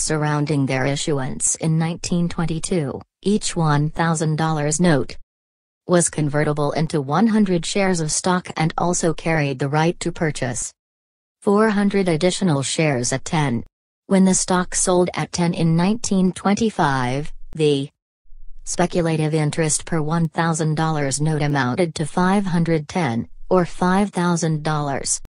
surrounding their issuance in 1922. Each $1,000 note was convertible into 100 shares of stock and also carried the right to purchase 400 additional shares at 10. When the stock sold at 10 in 1925, the speculative interest per $1,000 note amounted to $510, or $5,000.